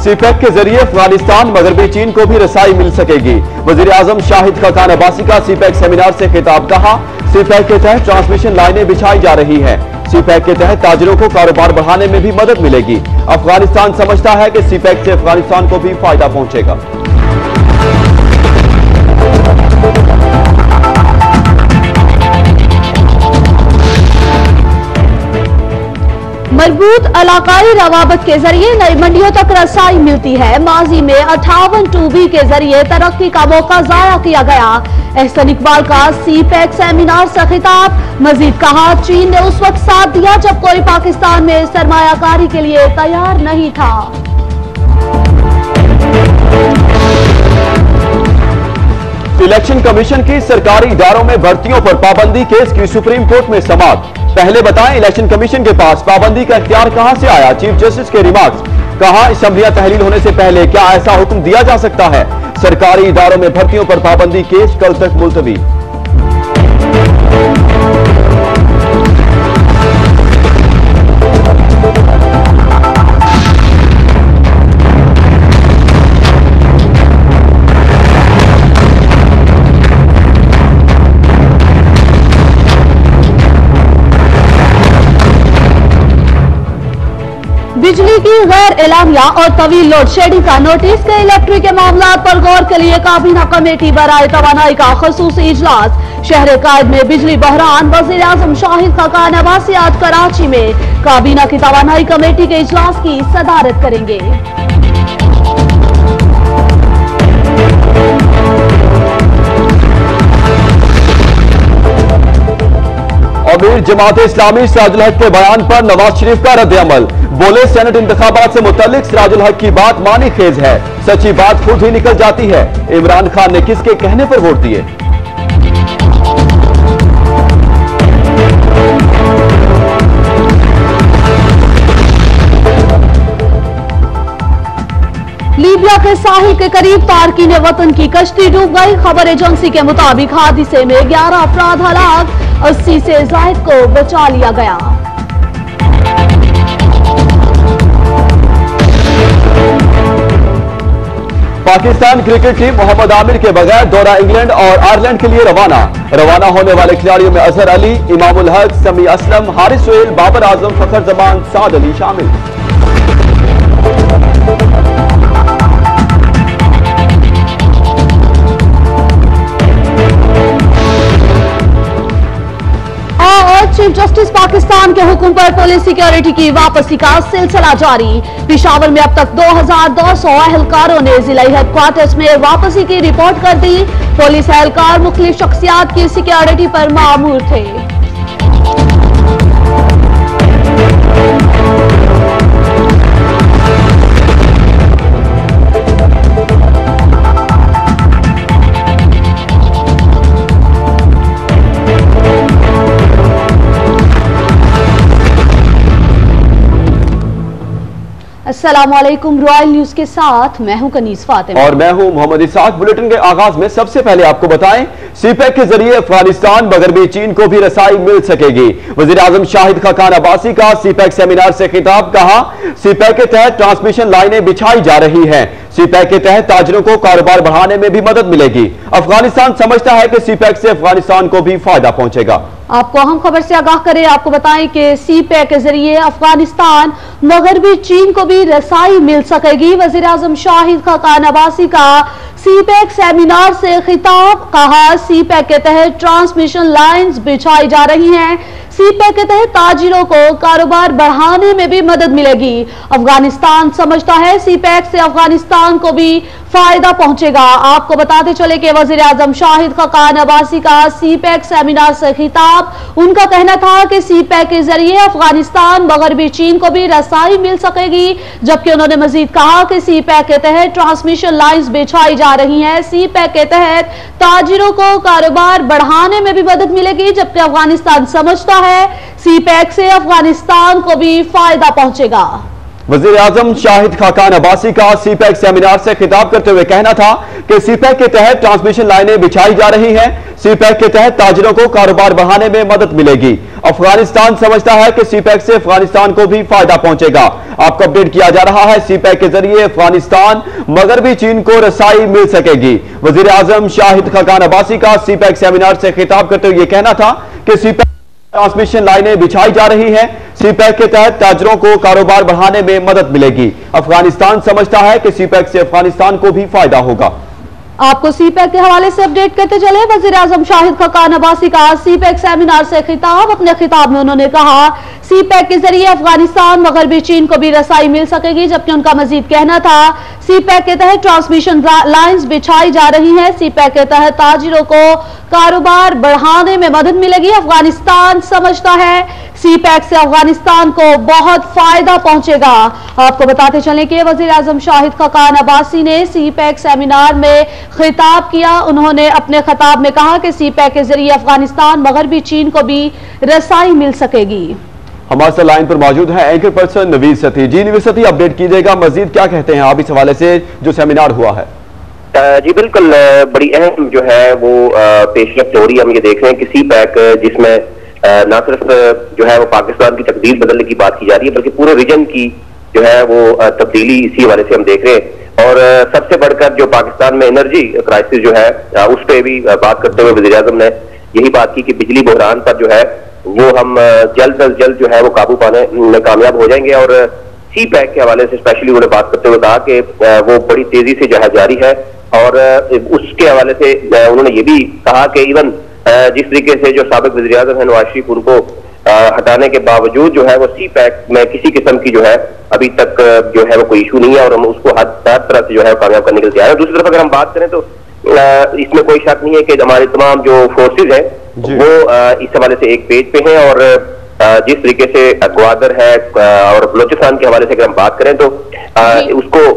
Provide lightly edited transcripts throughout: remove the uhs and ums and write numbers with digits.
CPEC के जरिए अफगानिस्तान मगरबी चीन को भी रसाई मिल सकेगी। वजीर आजम शाहिद खाकान अब्बासी का सीपैक सेमिनार से खिताब। कहा, सीपैक के तहत ट्रांसमिशन लाइनें बिछाई जा रही हैं। सीपैक के तहत ताजिरों को कारोबार बढ़ाने में भी मदद मिलेगी। अफगानिस्तान समझता है कि सीपैक से अफगानिस्तान को भी फायदा पहुंचेगा। मजबूत इलाकाई रवाबत के जरिए नई मंडियों तक रसाई मिलती है। माजी में 58 2B के जरिए तरक्की का मौका जाया किया गया। एहसन इकबाल का सीपैक सेमिनार से खिताब। मजीद कहा, चीन ने उस वक्त साथ दिया जब कोई पाकिस्तान में सरमायाकारी के लिए तैयार नहीं था। इलेक्शन कमीशन की सरकारी इदारों में भर्तियों पर पाबंदी केस की सुप्रीम कोर्ट में समाअत। पहले बताएं, इलेक्शन कमीशन के पास पाबंदी का इख्तियार कहां से आया? चीफ जस्टिस के रिमार्क्स। कहा, असेंबलियां तहलील होने से पहले क्या ऐसा हुक्म दिया जा सकता है? सरकारी इदारों में भर्तियों पर पाबंदी केस कल तक मुलतवी। बिजली की गैर एलानिया और तवील लोड शेडिंग का नोटिस के इलेक्ट्रिक के मामला पर गौर के लिए काबीना कमेटी बराए तवानाई का खसूसी इजलास। शहर कायद में बिजली बहरान। वजीर आजम शाहिद खाकान अब्बासी आज कराची में काबीना की तवानाई कमेटी के इजलास की सदारत करेंगे। अमीर जमात इस्लामी सिराजुल हक के बयान पर नवाज शरीफ का रद्द-ए-अमल। बोले, सेनेट इंतखाबात से मुतल्लिक सिराजुल हक की बात मानी खेज है। सच्ची बात खुद ही निकल जाती है। इमरान खान ने किसके कहने पर वोट दिए? लीबिया के साहिल के करीब तारकीन वतन की कश्ती डूब गई। खबर एजेंसी के मुताबिक हादसे में 11 अफराद हलाक, 80 से जायद को बचा लिया गया। पाकिस्तान क्रिकेट टीम मोहम्मद आमिर के बगैर दौरा इंग्लैंड और आयरलैंड के लिए रवाना होने वाले खिलाड़ियों में अजहर अली, इमामुल हक, समी असलम, हारिस सोहेल, बाबर आजम, फखर जमान, साद अली शामिल। चीफ जस्टिस पाकिस्तान के हुक्म पर पुलिस सिक्योरिटी की वापसी का सिलसिला जारी। पेशावर में अब तक 2200 एहलकारों ने जिला हेडक्वार्टर्स में वापसी की रिपोर्ट कर दी। पुलिस एहलकार मुख्तलिफ शख्सियात की सिक्योरिटी पर मामूर थे। अस्सलामुअलैकुम। रॉयल न्यूज के साथ मैं हूं कनीज फातिमा और मैं हूं मोहम्मद इसाक। बुलेटिन के आगाज में सबसे पहले आपको बताएं, सीपैक के जरिए अफगानिस्तान मगरबी चीन को भी रसाई मिल सकेगी। वजीर आजम शाहिद खाकान अब्बासी का सीपैक सेमिनार से खिताब। कहा, सीपैक के तहत ट्रांसमिशन लाइनें बिछाई जा रही हैं। सीपैक के तहत ताजिरों को कारोबार बढ़ाने में भी मदद मिलेगी। अफगानिस्तान समझता है कि सीपैक से अफगानिस्तान को भी फायदा पहुंचेगा। आपको अहम खबर से आगाह करें, आपको बताएं कि सीपैक के जरिए अफगानिस्तान मगरबी चीन को भी रसाई मिल सकेगी। वजीर आजम शाहिद खाकान अब्बासी का सीपैक सेमिनार से खिताब। कहा, सीपैक के तहत ट्रांसमिशन लाइंस बिछाई जा रही हैं। सीपैक के तहत ताजिरों को कारोबार बढ़ाने में भी मदद मिलेगी। अफगानिस्तान समझता है सीपैक से अफगानिस्तान को भी फायदा पहुंचेगा। आपको बताते चले कि वजीर आजम शाहिद खाकान अब्बासी का सीपैक सेमिनार से खिताब। उनका कहना था कि सीपैक के जरिए अफगानिस्तान मगरबी चीन को भी रसाई मिल सकेगी, जबकि उन्होंने मजीद कहा कि सीपैक के तहत ट्रांसमिशन लाइंस बिछाई जा रही हैं। सीपैक के तहत ताजिरों को कारोबार बढ़ाने में भी मदद मिलेगी, जबकि अफगानिस्तान समझता है सीपैक से अफगानिस्तान को भी फायदा पहुंचेगा। वज़ीर आज़म शाहिद खाकान अब्बासी का सीपैक सेमिनार से खिताब करते हुए कहना था कि सीपैक के तहत ट्रांसमिशन लाइनें बिछाई जा रही हैं। सीपैक के तहत ताजिरों को कारोबार बढ़ाने में मदद मिलेगी। अफगानिस्तान समझता है कि सीपैक से अफगानिस्तान को भी फायदा पहुंचेगा। आपको अपडेट किया जा रहा है, सीपैक के जरिए अफगानिस्तान मगरबी चीन को रसाई मिल सकेगी। वज़ीर आज़म शाहिद खाकान अब्बासी का सीपैक सेमिनार से खिताब करते हुए कहना था कि सीपैक ट्रांसमिशन लाइनें बिछाई जा रही हैं। सीपैक के तहत ताजरों को कारोबार बढ़ाने में मदद मिलेगी। अफगानिस्तान समझता है कि सीपैक से अफगानिस्तान को भी फायदा होगा। आपको सीपैक के हवाले से अपडेट करते चले। वज़ीर आज़म शाहिद खाकान अब्बासी का सीपैक सेमिनार से खिताब। अपने खिताब में उन्होंने कहा, सीपैक के जरिए अफगानिस्तान मगरबी चीन को भी रसाई मिल सकेगी। जबकि उनका मजीद कहना था, सीपैक के तहत ट्रांसमिशन लाइंस बिछाई जा रही हैं। सीपैक के तहत ताजिरों को कारोबार बढ़ाने में मदद मिलेगी। अफगानिस्तान समझता है सीपैक से अफगानिस्तान को बहुत फायदा पहुंचेगा। आपको बताते चलें कि वज़ीर आज़म शाहिद खाकान अब्बासी ने सीपैक सेमिनार में खिताब किया। उन्होंने अपने खिताब में कहा कि सीपैक के जरिए अफगानिस्तान मगरबी चीन को भी रसाई मिल सकेगी। हमारे साथ लाइन पर मौजूद है एंकर पर्सन नवीद सती। जी नवीद सती, अपडेट कीजिएगा, मजीद क्या कहते हैं आप इस हवाले से जो सेमिनार हुआ है? जी बिल्कुल, बड़ी अहम जो है वो पेशरफ्त हो रही है। हम ये देख रहे हैं कि सीपैक जिसमें न सिर्फ जो है वो पाकिस्तान की तकदीर बदलने की बात की जा रही है, बल्कि पूरे रीजन की जो है वो तब्दीली इसी हवाले से हम देख रहे हैं। और सबसे बढ़कर जो पाकिस्तान में एनर्जी क्राइसिस जो है उस पर भी बात करते हुए वज़ीर आज़म ने यही बात की कि बिजली बहरान पर जो है वो हम जल्द अज जल्द जो है वो काबू पाने में कामयाब हो जाएंगे। और सीपैक के हवाले से स्पेशली उन्होंने बात करते हुए कहा कि वो बड़ी तेजी से जो है जारी है। और उसके हवाले से उन्होंने ये भी कहा कि इवन जिस तरीके से जो साबिक वज़ीर आज़म है नवाज शरीफ, उनको हटाने के बावजूद जो है वो सीपैक में किसी किस्म की जो है अभी तक जो है वो कोई इशू नहीं है और हम उसको हर तरह से जो है कामयाब करने के लिए तैयार है। दूसरी तरफ अगर हम बात करें तो इसमें कोई शक नहीं है कि हमारे तमाम जो फोर्सेज हैं वो इस हवाले से एक पेज पे हैं। और जिस तरीके से ग्वादर है और बलोचिस्तान के हवाले से अगर हम बात करें तो उसको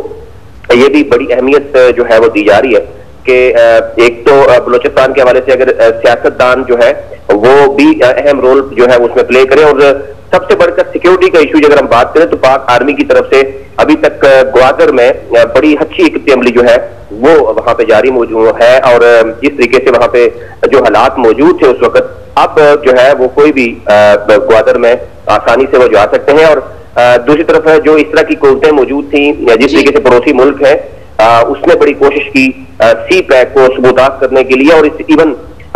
ये भी बड़ी अहमियत जो है वो दी जा रही है कि एक तो बलोचिस्तान के हवाले से अगर सियासतदान जो है वो भी अहम रोल जो है उसमें प्ले करें। और सबसे बढ़कर सिक्योरिटी का इशू अगर हम बात करें तो पाक आर्मी की तरफ से अभी तक ग्वादर में बड़ी अच्छी एक अमली जो है वो वहां पे जारी मौजूद है। और जिस तरीके से वहां पे जो हालात मौजूद थे उस वक्त, अब जो है वो कोई भी ग्वादर में आसानी से वो जा सकते हैं। और दूसरी तरफ जो इस तरह की कुव्वतें मौजूद थी, जिस तरीके से पड़ोसी मुल्क है उसने बड़ी कोशिश की सीपैक को सबूतात करने के लिए। और इवन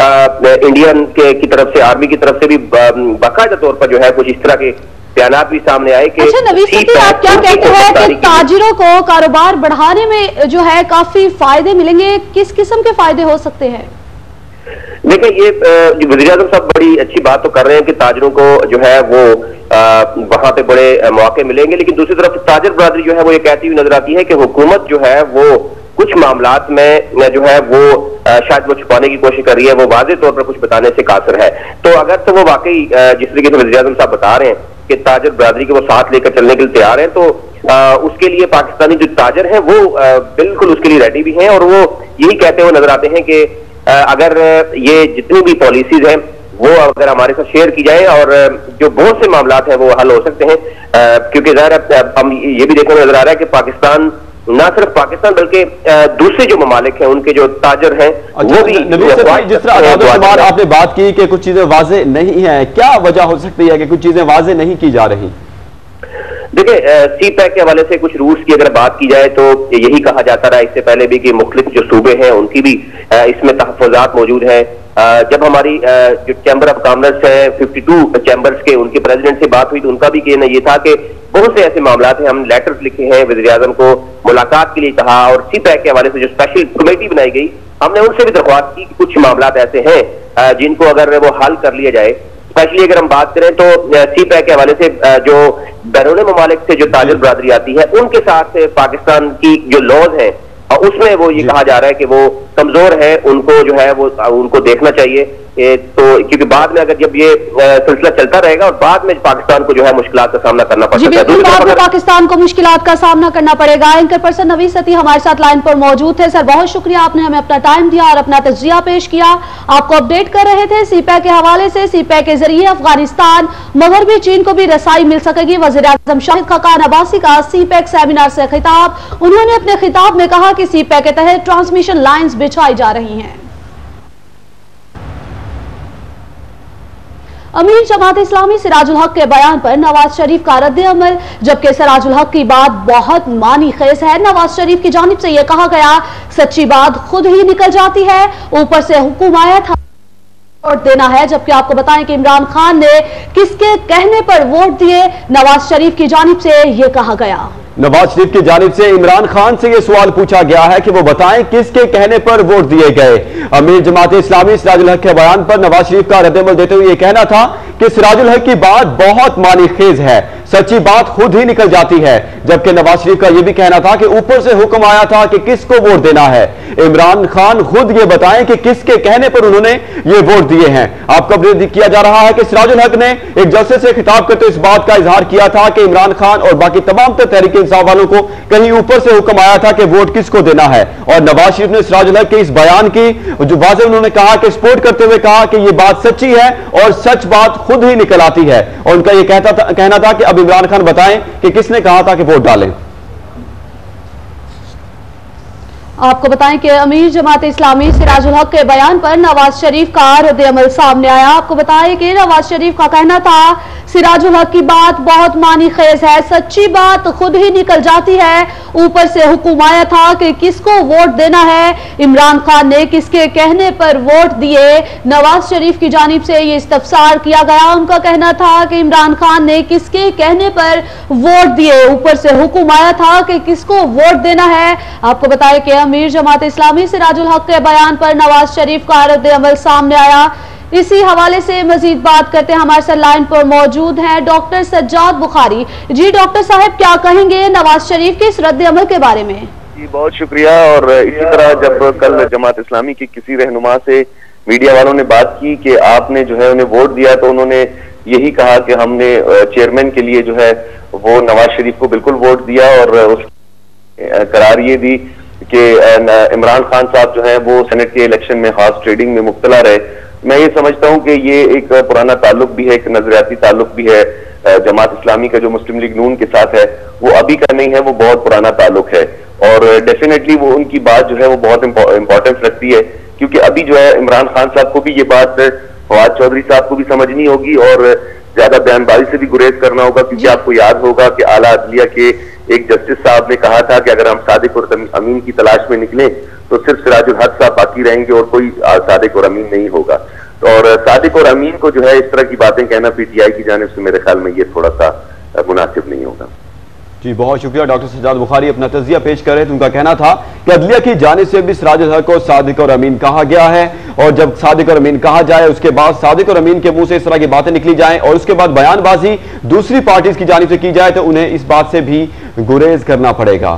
इंडियन की तरफ से, आर्मी की तरफ से भी बाकायदा तौर पर जो है कुछ इस तरह के बयान भी सामने आए कि नवीद सती, आप क्या कहते हैं कि ताजिरों को कारोबार बढ़ाने में जो है काफी फायदे मिलेंगे? किस किस्म के फायदे हो सकते हैं? देखिए, ये वज़ीर आज़म साहब बड़ी अच्छी बात तो कर रहे हैं कि ताजरों को जो है वो वहां पे बड़े मौके मिलेंगे, लेकिन दूसरी तरफ ताजर बरादरी जो है वो ये कहती हुई नजर आती है कि हुकूमत जो है वो कुछ मामलात में जो है वो शायद वो छुपाने की कोशिश कर रही है, वो वाज़ेह तौर पर कुछ बताने से कासर है। तो अगर तो वो वाकई जिस तरीके से वज़ीर आज़म साहब बता रहे हैं कि ताजर बरादरी को वो साथ लेकर चलने के लिए तैयार है, तो उसके लिए पाकिस्तानी जो ताजर हैं वो बिल्कुल उसके लिए रेडी भी हैं। और वो यही कहते हुए नजर आते हैं कि अगर ये जितनी भी पॉलिसीज हैं वो अगर हमारे साथ शेयर की जाए और जो बहुत से मामलात हैं वो हल हो सकते हैं। क्योंकि ज़ाहिर हम ये भी देखने में नजर आ रहा है कि पाकिस्तान, ना सिर्फ पाकिस्तान बल्कि दूसरे जो ममालिक हैं उनके जो ताजर हैं वो भी जिस तरह आपने बात की कि कुछ चीजें वाज़ेह नहीं है, क्या वजह हो सकती है कि कुछ चीजें वाज़ेह नहीं की जा रही? देखिए, सीपैक के हवाले से कुछ रूल्स की अगर बात की जाए तो यही कहा जाता रहा इससे पहले भी कि मुख्तलिफ जो सूबे हैं उनकी भी इसमें तहफ़्फ़ुज़ात मौजूद हैं। जब हमारी जो चैम्बर ऑफ कॉमर्स है 52 चैम्बर्स के, उनके प्रेसिडेंट से बात हुई तो उनका भी कहना ये था कि बहुत से ऐसे मामलात हैं, हम लेटर्स लिखे हैं, वज़ीर आज़म को मुलाकात के लिए कहा। और सीपैक के हवाले से जो स्पेशल कमेटी बनाई गई, हमने उनसे भी दरख्वास्त की कि कुछ मामलात ऐसे हैं जिनको अगर वो हल कर लिया जाए। स्पेशली अगर हम बात करें तो सीपैक के हवाले से जो बैरून ममालिक से जो ताजर बरादरी आती है उनके साथ पाकिस्तान की जो लॉज हैं उसमें वो ये कहा जा रहा है कि वो कमजोर है, उनको जो है वो उनको देखना चाहिए। तो क्योंकि बाद में अगर जब ये सिलसिला चलता रहेगा और बाद में पाकिस्तान को जो है मुश्किलात का सामना करना पड़ सकता है, बाद में पाकिस्तान को मुश्किलात का सामना करना पड़ेगा। एंकर पर्सन नवीद सती हमारे साथ लाइन पर मौजूद थे। सर, बहुत शुक्रिया, आपने हमें अपना टाइम दिया और अपना तजिया पेश किया। आपको अपडेट कर रहे थे सीपैक के हवाले से। सीपैक के जरिए अफगानिस्तान मगरबी चीन को भी रसाई मिल सकेगी। वज़ीर आज़म शाहिद खाकान अब्बासी का सीपैक सेमिनार से खिताब। उन्होंने अपने खिताब में कहा कि सीपैक के तहत ट्रांसमिशन लाइन्स बिछाई जा रही हैं। अमीर जमात इस्लामी सिराजुल हक के बयान पर नवाज शरीफ का रद्द अमल, जबकि सिराजुल हक की बात बहुत मानी खेज है। नवाज शरीफ की जानिब से यह कहा गया, सच्ची बात खुद ही निकल जाती है, ऊपर से हुक्म आया था वोट देना है। जबकि आपको बताएं कि इमरान खान ने किसके कहने पर वोट दिए, नवाज शरीफ की जानिब से यह कहा गया। नवाज शरीफ की जानिब से इमरान खान से यह सवाल पूछा गया है कि वो बताएं किसके कहने पर वोट दिए गए। अमीर जमात इस्लामी सिराजुल हक के बयान पर नवाज शरीफ का रद्दअमल देते हुए यह कहना था कि सिराजुल हक की बात बहुत मानी खेज है, सच्ची बात खुद ही निकल जाती है। जबकि नवाज शरीफ का यह भी कहना था कि ऊपर से हुक्म आया था कि किसको वोट देना है। इमरान खान खुद ये बताएं कि किसके कहने पर उन्होंने ये वोट दिए हैं। आपको अपडेट किया जा रहा है कि सिराजुल हक ने एक जलसे से खिताब करते इस बात का इजहार किया था कि इमरान खान और बाकी तमाम तहरीक इंसाफ वालों को कहीं ऊपर से हुक्म आया था कि वोट किसको देना है। और नवाज शरीफ ने सिराजुल हक के इस बयान की जो वाज़ेह उन्होंने कहा कि सपोर्ट करते हुए कहा कि यह बात सच्ची है और सच बात खुद ही निकल आती है। और उनका यह कहना था कि अब इमरान खान बताएं कि किसने कहा था कि वोट डालें। आपको बताएं कि अमीर जमात इस्लामी सिराजुल हक के बयान पर नवाज शरीफ का रद्द-ए-अमल सामने आया। आपको बताएं कि नवाज शरीफ का कहना था, सिराजुल हक की बात बहुत मानी खेज है, सच्ची बात खुद ही निकल जाती है, ऊपर से हुक्म आया था कि किसको वोट देना है, इमरान खान ने किसके कहने पर वोट दिए। नवाज शरीफ की जानिब से ये इस्तफसार किया गया। उनका कहना था कि इमरान खान ने किसके कहने पर वोट दिए, ऊपर से हुक्म आया था कि किसको वोट देना है। आपको बताएं कि अमीर जमात इस्लामी सिराजुल हक के बयान पर नवाज शरीफ का रद्द-ए-अमल सामने आया। इसी हवाले से मजीद बात करते हैं, हमारे साथ लाइन पर मौजूद हैं डॉक्टर सज्जाद बुखारी। जी डॉक्टर साहब, क्या कहेंगे नवाज शरीफ के इस रद्द-ए-अमल के बारे में? जी बहुत शुक्रिया। और इसी तरह जब कल जमात इस्लामी की किसी रहनुमा से मीडिया वालों ने बात की कि आपने जो है उन्हें वोट दिया, तो उन्होंने यही कहा कि हमने चेयरमैन के लिए जो है वो नवाज शरीफ को बिल्कुल वोट दिया और उसकी करार ये दी कि इमरान खान साहब जो है वो सेनेट के इलेक्शन में हॉर्स ट्रेडिंग में मुब्तला रहे। मैं ये समझता हूं कि ये एक पुराना ताल्लुक भी है, एक नजरियाती ताल्लुक भी है। जमात इस्लामी का जो मुस्लिम लीग नून के साथ है वो अभी का नहीं है, वो बहुत पुराना ताल्लुक है। और डेफिनेटली वो उनकी बात जो है वो बहुत इंपॉर्टेंस रखती है, क्योंकि अभी जो है इमरान खान साहब को भी ये बात फवाद चौधरी साहब को भी समझनी होगी और ज्यादा बयानबाजी से भी गुरेज करना होगा। क्योंकि आपको याद होगा कि आला अदलिया के एक जस्टिस साहब ने कहा था कि अगर हम सादिक और अमीन की तलाश में निकले तो सिर्फ सिराजुल हक साहब बाकी रहेंगे और कोई सादिक और अमीन नहीं होगा। और सादिक और अमीन को जो है इस तरह की बातें कहना पीटीआई की जानिब से मेरे ख्याल में ये थोड़ा सा मुनासिब नहीं होगा। जी बहुत शुक्रिया। डॉक्टर सज्जाद बुखारी अपना तजिया पेश कर रहे थे। उनका कहना था कि अदलिया की जानिब से भी सिराजुल हक को सादिक और अमीन कहा गया है, और जब सादिक और अमीन कहा जाए उसके बाद सादिक और अमीन के मुंह से इस तरह की बातें निकली जाएं और उसके बाद बयानबाजी दूसरी पार्टीज की जानिब से की जाए तो उन्हें इस बात से भी गुरेज करना पड़ेगा।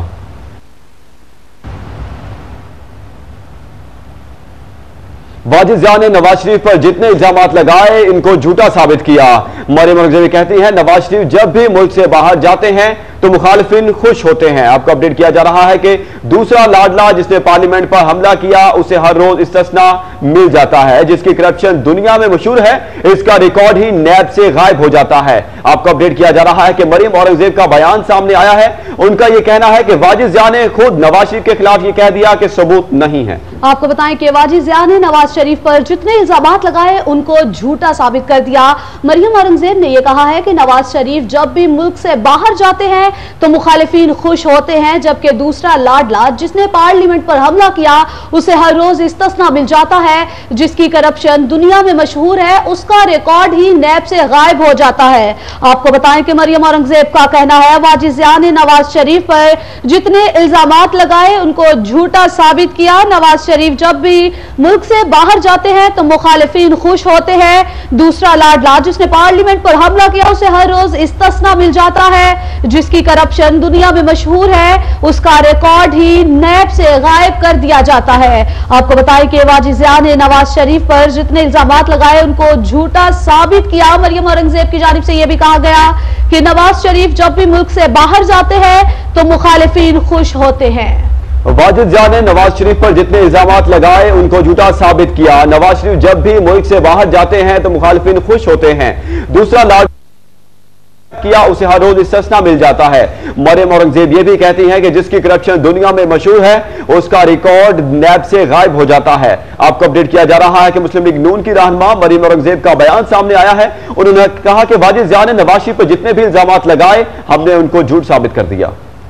वाजिद ज़िया ने नवाज शरीफ पर जितने इल्जामात लगाए इनको झूठा साबित किया। मरियम औरंगज़ेब कहती हैं नवाज शरीफ जब भी मुल्क से बाहर जाते हैं तो मुखालिफिन खुश होते हैं। आपको अपडेट किया जा रहा है कि दूसरा लाडला जिसने पार्लियामेंट पर हमला किया उसे हर रोज इस्तिस्ना मिल जाता है, जिसकी करप्शन दुनिया में मशहूर है, इसका रिकॉर्ड ही नैब से गायब हो जाता है। आपको अपडेट किया जा रहा है कि मरियम औरंगज़ेब का बयान सामने आया है। उनका यह कहना है कि वाजिद ज़िया ने खुद नवाज शरीफ के खिलाफ यह कह दिया कि सबूत नहीं है। आपको बताएं कि वाजिद ज़िया ने नवाज शरीफ पर जितने इल्जामात लगाए उनको झूठा साबित कर दिया। मरियम औरंगज़ेब ने यह कहा है कि नवाज शरीफ जब भी मुल्क से बाहर जाते हैं तो मुखालिफिन खुश होते हैं, जबकि दूसरा लाडला जिसने पार्लियामेंट पर हमला किया उसे हर रोज इस्तिस्ना मिल जाता है, जिसकी करप्शन दुनिया में मशहूर है, उसका रिकॉर्ड ही नैब से गायब हो जाता है। आपको बताएं कि मरियम औरंगज़ेब का कहना है वाजिद ज़िया ने नवाज शरीफ पर जितने इल्जामात लगाए उनको झूठा साबित किया। नवाज शरीफ जब भी मुल्क से बाहर बाहर जाते हैं तो मुखालिफिन खुश होते हैं। दूसरा लाडला जिसने पार्लियामेंट पर हमला किया उसे हर रोज इस्तिस्ना मिल जाता है। जिसकी करप्शन दुनिया में मशहूर है उसका रिकॉर्ड ही नैब से गायब कर दिया जाता है। आपको बताएं कि वाजिज़िया ने नवाज शरीफ पर जितने इल्जामात लगाए उनको झूठा साबित किया। मरियम औरंगजेब की जानिब से यह भी कहा गया कि नवाज शरीफ जब भी मुल्क से बाहर जाते हैं तो मुखालिफिन खुश होते हैं। वाजिज़िया ने नवाज शरीफ पर जितने इल्जामात लगाए उनको झूठा साबित किया। नवाज शरीफ जब भी मुल्क से बाहर जाते हैं तो मुखालिफिन खुश होते हैं। दूसरा लाड किया उसे हर रोज इस्तिस्ना मिल जाता है। मरियम औरंगजेब ये भी कहती हैं कि जिसकी करप्शन दुनिया में मशहूर है उसका रिकॉर्ड नैब से गायब हो जाता है। आपको अपडेट किया जा रहा है कि मुस्लिम लीग नून की रहनुमा मरियम औरंगजेब का बयान सामने आया है। उन्होंने कहा कि वाजिज़िया ने नवाज शरीफ पर जितने भी इल्जामात लगाए हमने उनको झूठ साबित कर दिया।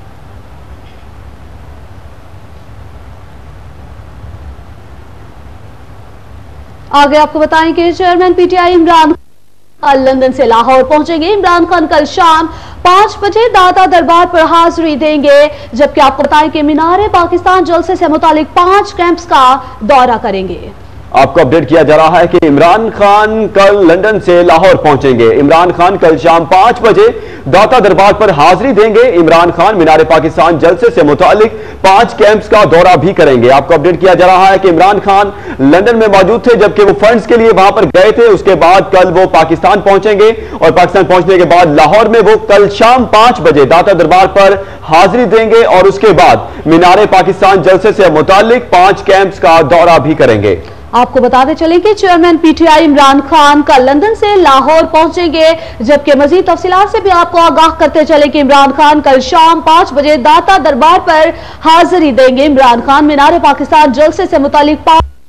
आगे आपको बताएं कि चेयरमैन पीटीआई इमरान कल लंदन से लाहौर पहुंचेंगे। इमरान खान कल शाम 5 बजे दाता दरबार पर हाजिरी देंगे। जबकि आपको बताएं कि मीनार पाकिस्तान जलसे से मुतालिक 5 कैंप्स का दौरा करेंगे। आपको अपडेट किया जा रहा है कि इमरान खान कल लंदन से लाहौर पहुंचेंगे। इमरान खान कल शाम 5 बजे दाता दरबार पर हाजिरी देंगे। इमरान खान मीनार पाकिस्तान जलसे से मुतालिक 5 कैंप्स का दौरा भी करेंगे। आपको अपडेट किया जा रहा है कि इमरान खान लंदन में मौजूद थे जबकि वो फंड्स के लिए वहां पर गए थे। उसके बाद कल वो पाकिस्तान पहुंचेंगे और पाकिस्तान पहुंचने के बाद लाहौर में वो कल शाम 5 बजे दाता दरबार पर हाजिरी देंगे और उसके बाद मीनार पाकिस्तान जलसे से मुतालिक 5 कैंप्स का दौरा भी करेंगे। आपको बताते चलें कि चेयरमैन पीटीआई इमरान खान कल लंदन से लाहौर पहुंचेंगे। जबकि मजीद तफसीलात से भी आपको आगाह करते चले कि इमरान खान कल शाम 5 बजे दाता दरबार पर हाजिरी देंगे। इमरान खान मीनार पाकिस्तान जलसे से मुतालिक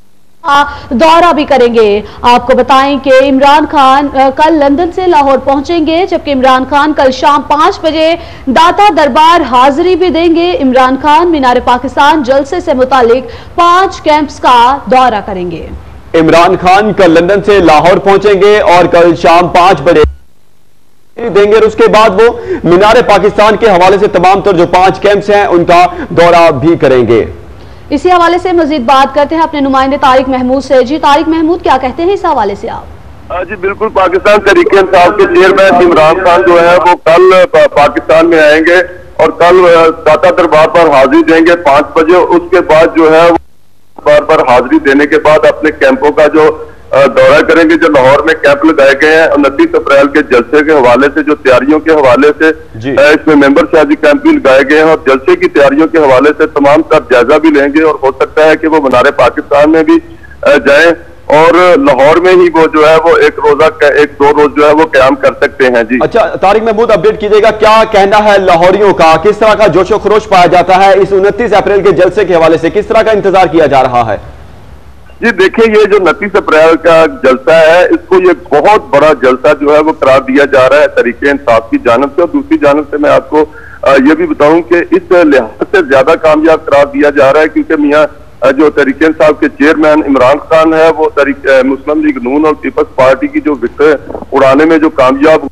दौरा भी करेंगे। आपको बताएं कि इमरान खान कल लंदन से लाहौर पहुंचेंगे जबकि इमरान खान कल शाम 5 बजे दाता दरबार हाजिरी भी देंगे। इमरान खान मीनार पाकिस्तान जलसे से मुतालिक 5 कैंप्स का दौरा करेंगे। इमरान खान कल लंदन से लाहौर पहुंचेंगे और कल शाम 5 बजे देंगे और उसके बाद वो मीनार पाकिस्तान के हवाले से तमाम तर जो 5 कैंप्स हैं उनका दौरा भी करेंगे। इसी हवाले से मजीद बात करते हैं अपने नुमाइंदे तारिक महमूद से। जी तारिक महमूद, क्या कहते हैं इस हवाले से आप? जी बिल्कुल, पाकिस्तान तहरीक-ए-इंसाफ के चेयरमैन इमरान खान जो है वो कल पाकिस्तान में आएंगे और कल दाता दरबार पर हाजिरी देंगे 5 बजे। उसके बाद जो है दरबार पर हाजिरी देने के बाद अपने कैंपों का जो दौरा करेंगे। जो लाहौर में कैंप लगाए गए हैं 29 अप्रैल के जलसे के हवाले से, जो तैयारियों के हवाले से इसमें मेंबर शादी कैंप भी लगाए गए हैं और जलसे की तैयारियों के हवाले से तमाम सब जायजा भी लेंगे और हो सकता है कि वो मीनार पाकिस्तान में भी जाएं और लाहौर में ही वो जो है वो 1-2 रोज जो है वो क्याम कर सकते हैं। जी अच्छा तारिक महमूद, अपडेट कीजिएगा, क्या कहना है लाहौरियों का, किस तरह का जोशो खरोश पाया जाता है इस 29 अप्रैल के जलसे के हवाले से, किस तरह का इंतजार किया जा रहा है? जी देखिए, ये जो 29 अप्रैल का जलसा है इसको ये बहुत बड़ा जलसा जो है वो करार दिया जा रहा है तहरीक-ए-इंसाफ की जानिब से। और दूसरी जानिब से मैं आपको ये भी बताऊं कि इस लिहाज से ज्यादा कामयाब करार दिया जा रहा है क्योंकि मियां जो तहरीक-ए-इंसाफ के चेयरमैन इमरान खान है वो मुस्लिम लीग नून और पीपल्स पार्टी की जो विकेट उड़ाने में जो कामयाब,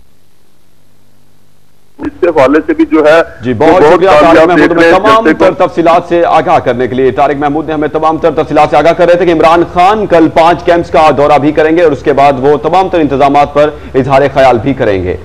इसके हवाले से भी जो है जी बहुत शुक्रिया तारिक महमूद हमें तमाम तर तफसीलात से आगाह करने के लिए। तारिक महमूद ने हमें तमाम तर तफसीलात से आगाह कर रहे थे कि इमरान खान कल 5 कैंप्स का दौरा भी करेंगे और उसके बाद वो तमाम तर इंतजामात पर इजहार ख्याल भी करेंगे।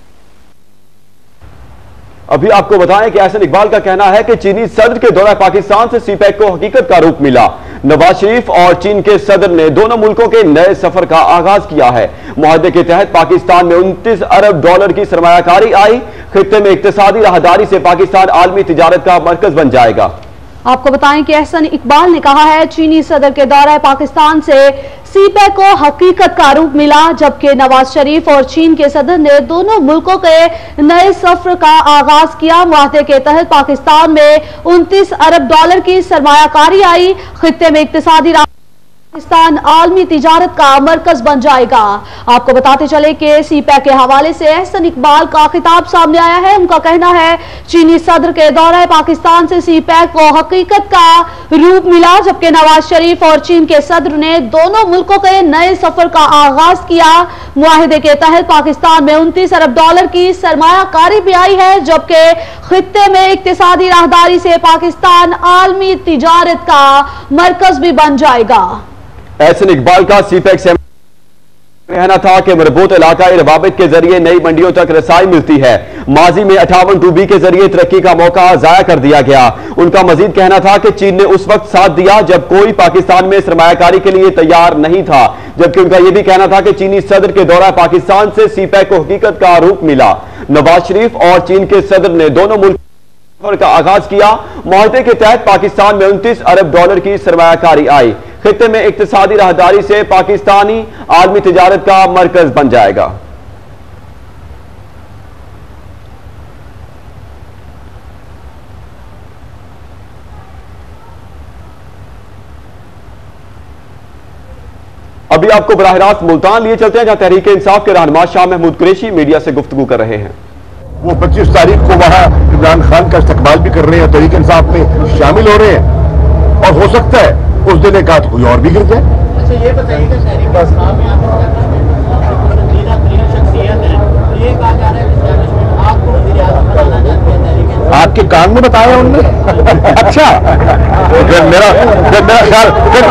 अभी आपको बताएं कि एहसन इकबाल का कहना है कि चीनी सदर के दौरा पाकिस्तान से सीपैक को हकीकत का रूप मिला। नवाज शरीफ और चीन के सदर ने दोनों मुल्कों के नए सफर का आगाज किया है। मुआहदे के तहत पाकिस्तान में 29 अरब डॉलर की सरमायाकारी आई। खित्ते में इक्तिसादी राहदारी से पाकिस्तान आलमी तिजारत का मरकज बन जाएगा। आपको बताएं कि एहसन इकबाल ने कहा है चीनी सदर के दौरा पाकिस्तान से सीपैक को हकीकत का रूप मिला, जबकि नवाज शरीफ और चीन के सदर ने दोनों मुल्कों के नए सफर का आगाज किया। मुआहदे के तहत पाकिस्तान में 29 अरब डॉलर की सरमायाकारी आई। खित्ते में इक्तिसादी पाकिस्तान आलमी तिजारत का मरकज बन जाएगा। आपको बताते चले कि सीपैक के हवाले से एहसन इकबाल का खिताब सामने आया है। उनका कहना है चीनी सदर के दौरे पाकिस्तान से सीपैक को हकीकत का रूप मिला, जबकि नवाज शरीफ और चीन के सदर ने दोनों मुल्कों के नए सफर का आगाज किया। मुआहिदे के तहत पाकिस्तान में 29 अरब डॉलर की सरमायाकारी भी आई है, जबकि खित्ते में इक्तिसादी राहदारी से पाकिस्तान आलमी तिजारत का मरकज भी बन जाएगा। एहसन इकबाल का सीपैक कहना था कि मरबूत इलाकाई रवाबित के जरिए नई मंडियों तक रसाई मिलती है। माजी में 58 टूबी के जरिए तरक्की का मौका जाया कर दिया गया। उनका मजीद कहना था कि चीन ने उस वक्त साथ दिया जब कोई पाकिस्तान में सरमायाकारी के लिए तैयार नहीं था, जबकि उनका यह भी कहना था कि चीनी सदर के दौरा पाकिस्तान से सीपैक को हकीकत का रूप मिला। नवाज शरीफ और चीन के सदर ने दोनों मुल्क का आगाज किया। मुआहदे के तहत पाकिस्तान में 29 अरब डॉलर की सरमायाकारी आई। खित्ते में इक्तिसादी राहदारी से पाकिस्तानी आलमी तिजारत का मरकज बन जाएगा। अभी आपको बराह रास्त मुल्तान लिए चलते हैं, जहां तहरीक इंसाफ के रहनुमा शाह महमूद कुरैशी मीडिया से गुफ्तगू कर रहे हैं। वो 25 तारीख को वहां इमरान खान का इस्तकबाल भी कर रहे हैं, तहरीक इंसाफ में शामिल हो रहे हैं, और हो सकता है उस दिन एक आध कोई और भी गिर जाए। अच्छा ये बताइए कि तहरीक इंसाफ में ये कहा जा रहा है कि आपको वज़ीर आज़म बनाना चाहते हैं तहरीक इंसाफ। आपके कान में बताया उनने? अच्छा, मेरा ख्याल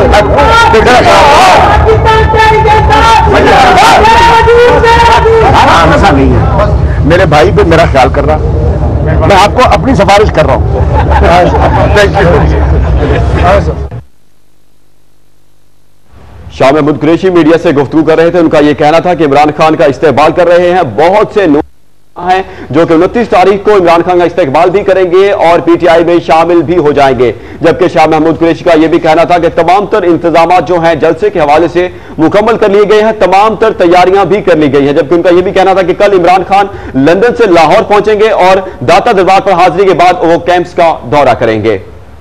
ऐसा नहीं है। मेरे भाई पे मेरा ख्याल कर रहा, मैं आपको अपनी सिफारिश कर रहा हूं। Thank you. Shah Mahmood Qureshi media से गुफ्तगू कर रहे थे। उनका यह कहना था कि इमरान खान का इस्तेकबाल कर रहे हैं। बहुत से लोग हैं जो कि 29 तारीख को इमरान खान का इस्तेकबाल भी करेंगे और पीटीआई में शामिल भी हो जाएंगे। जबकि शाह महमूद कुरैशी का यह भी कहना था कि तमाम तर इंतजाम जो हैं जलसे के हवाले से मुकम्मल कर लिए गए हैं, तमाम तर तैयारियां भी कर ली गई हैं। जबकि उनका यह भी कहना था कि कल इमरान खान लंदन से लाहौर पहुंचेंगे और दाता दरबार पर हाजिरी के बाद वो कैंप्स का दौरा करेंगे।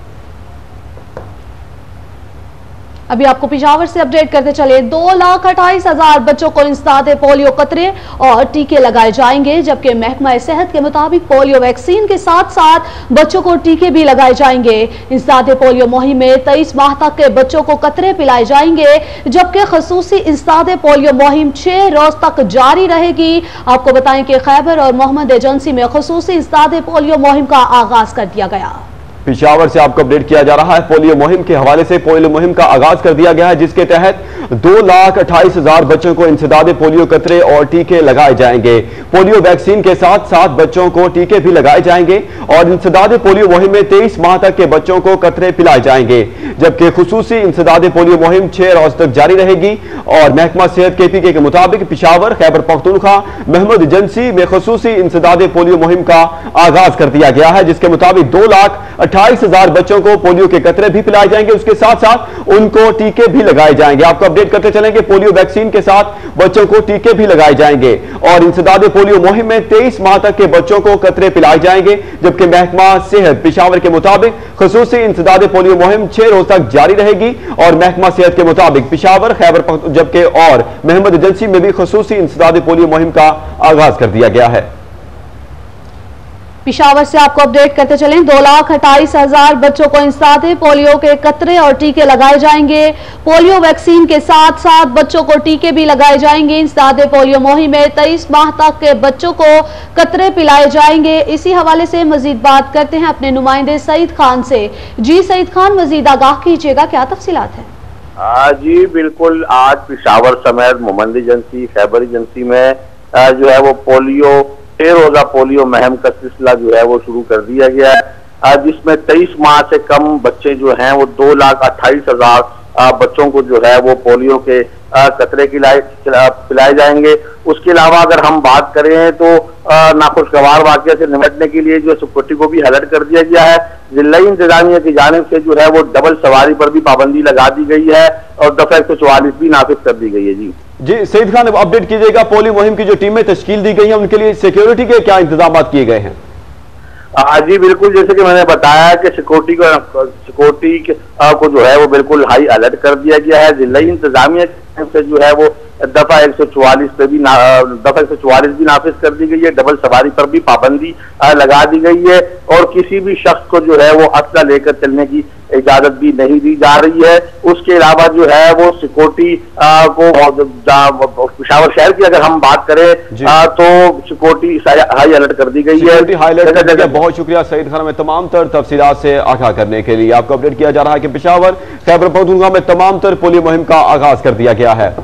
अभी आपको पिशावर से अपडेट करते चले। 2,28,000 बच्चों को इंसदाद पोलियो कतरे और टीके लगाए जाएंगे, जबकि महकमा सेहत के मुताबिक पोलियो वैक्सीन के साथ साथ बच्चों को टीके भी लगाए जाएंगे। इंसदाद पोलियो मुहिम में 23 माह तक के बच्चों को कतरे पिलाए जाएंगे, जबकि खसूसी इंसदाद पोलियो मुहिम 6 रोज तक जारी रहेगी। आपको बताएं कि खैबर और मोहम्मद एजेंसी में खसूसी इंसदाद पोलियो मुहिम का आगाज कर दिया गया। पिशावर से आपको अपडेट किया जा रहा है। पोलियो मुहिम के हवाले से पोलियो मुहिम का आगाज कर दिया गया है, जिसके तहत 2,28,000 बच्चों को इंसदाद पोलियो कतरे और टीके लगाए जाएंगे। पोलियो वैक्सीन के साथ साथ बच्चों को टीके भी लगाए जाएंगे और इंसदाद पोलियो मुहिम में 23 माह तक के बच्चों को कतरे पिलाए जाएंगे, जबकि खुसूसी इंसदाद पोलियो मुहिम 6 रोज तक जारी रहेगी। और महकमा सेहत KPK के मुताबिक पिशावर, खैबर पख्तूनख्वा, मोहम्मद एजेंसी में खुसूसी इंसदाद पोलियो मुहिम का आगाज कर दिया गया है, जिसके मुताबिक 2,28,000 बच्चों को पोलियो के कतरे भी पिलाए जाएंगे, उसके साथ साथ उनको टीके भी लगाए जाएंगे। आपको अपडेट करते चलेंगे, पोलियो वैक्सीन के साथ बच्चों को टीके भी लगाए जाएंगे और इंसदाद पोलियो मुहिम में 23 माह तक के बच्चों को कतरे पिलाए जाएंगे, जबकि महकमा सेहत पिशावर के मुताबिक खुसूसी इंसदाद पोलियो मुहिम 6 रोज तक जारी रहेगी। और महकमा सेहत के मुताबिक पिशावर, खैबर जबकि और मोहम्मद एजेंसी में भी खुसूसी इंसदाद पोलियो मुहिम का आगाज कर दिया गया है। पिशावर से आपको अपडेट करते चलें। 2,28,000 बच्चों को इंसदाद पोलियो के कतरे और टीके लगाए जाएंगे। पोलियो वैक्सीन के साथ साथ बच्चों को टीके भी लगाए जाएंगे। इंसदाद पोलियो मुहिम में 23 माह तक के बच्चों को कतरे पिलाए जाएंगे। इसी हवाले से मजीद बात करते हैं अपने नुमाइंदे सईद खान से। जी सईद खान, मजीद आगाह कीजिएगा, क्या तफसीलात है? जी बिल्कुल, आज पिशावर समेत मोहम्मद एजेंसी, खैबर एजेंसी में जो है वो पोलियो 6 रोजा पोलियो मुहिम का सिलसिला जो है वो शुरू कर दिया गया है, जिसमें 23 माह से कम बच्चे जो हैं वो 2,28,000 बच्चों को जो है वो पोलियो के कतरे पिलाए जाएंगे। उसके अलावा अगर हम बात करें तो नाखुशगवार वाकये से निपटने के लिए जो सिक्योरिटी को भी अलर्ट कर दिया गया है। जिलाई इंतजामिया की जानिब से जो है वो डबल सवारी पर भी पाबंदी लगा दी गई है और दफा 144 भी नाफिज कर दी गई है। जी सईद खान, अपडेट कीजिएगा, पोलियो मुहिम की जो टीमें तश्कील दी गई हैं उनके लिए सिक्योरिटी के क्या इंतजाम किए गए हैं? जी बिल्कुल, जैसे कि मैंने बताया कि सिक्योरिटी को जो है वो बिल्कुल हाई अलर्ट कर दिया गया है। जिला इंतजामिया से जो है वो दफा 144 पे भी दफा 144 भी नाफिज कर दी गई है। डबल सवारी पर भी पाबंदी लगा दी गई है और किसी भी शख्स को जो है वो असला लेकर चलने की इजाजत भी नहीं दी जा रही है। उसके अलावा जो है वो सिक्योरिटी को पेशावर शहर की अगर हम बात करें तो सिक्योरिटी हाई अलर्ट कर दी गई है। हाई अलर्ट कर दिया। बहुत शुक्रिया सईद खान में तमाम तर तफसीलात से आगाह करने के लिए। आपको अपडेट किया जा रहा है कि पेशावर खैबर पख्तूनख्वा में तमाम तर पोलियो मुहिम का आगाज कर दिया गया है।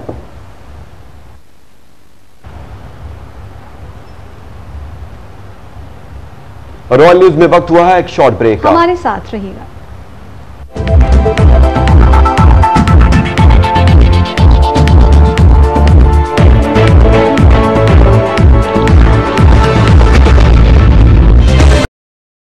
रॉयल न्यूज में वक्त हुआ है एक शॉर्ट ब्रेक का, हमारे साथ रहिएगा।